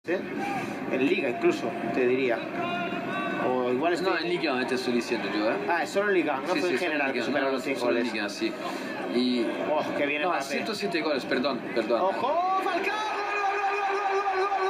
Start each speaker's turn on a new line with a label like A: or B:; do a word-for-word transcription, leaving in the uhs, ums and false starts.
A: ¿Sí? En Liga incluso, te diría. O igual estoy...
B: No, en Liga te estoy diciendo yo, ¿eh?
A: Ah, es solo en Liga, no
B: sí,
A: fue
B: sí,
A: en general que superaron
B: no,
A: los cien
B: solo
A: goles.
B: en Liga, sí. Y...
A: Oh, que viene
B: no,
A: Mbappé.
B: ciento siete goles, perdón, perdón.
A: ¡Ojo! ¡Falcao! ¡Gol, gol, gol, gol, gol, gol!